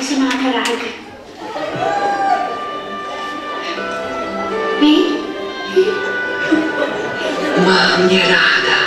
že se máme rádi. Vy? Má mě ráda.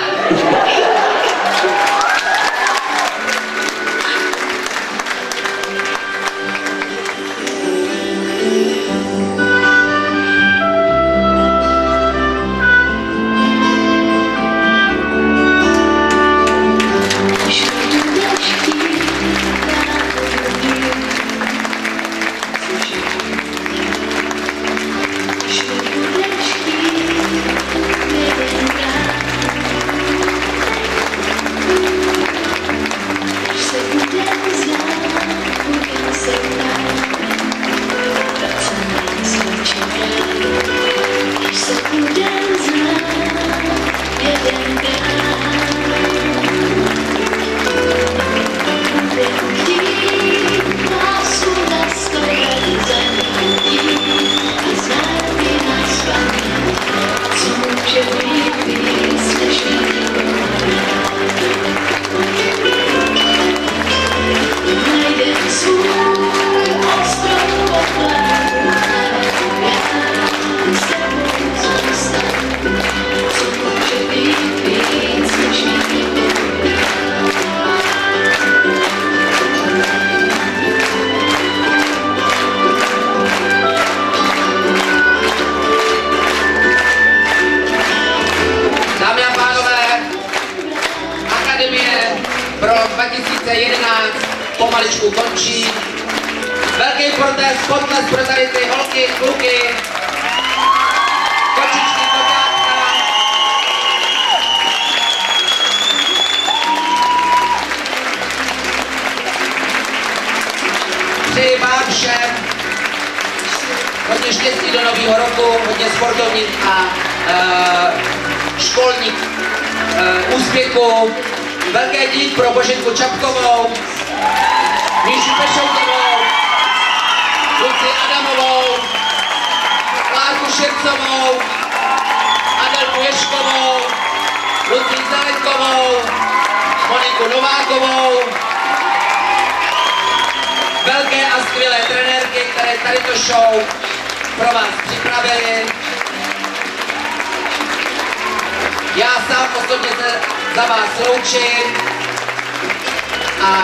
Pro 2011 pomaličku končí. Velký protest, potlesk pro tady ty holky, kluky, kočičky, koťátka. Přeji vám všem hodně štěstí do nového roku, hodně sportovních a školních úspěchů. Velké dík pro Boženku Čapkovou, Míšu Pešoutovou, Luci Adamovou, Klárku Šircovou, Adelku Ješkovou, Luci Zelenkovou, Moniku Novákovou, velké a skvělé trenérky, které tady to show pro vás připravili. Já sám osobně se za vás loučím a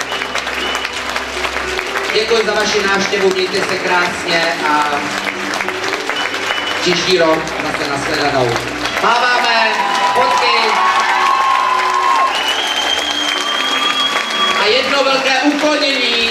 děkuji za vaši návštěvu, mějte se krásně a příští rok zase nashledanou. Máváme fotky a jedno velké uklonění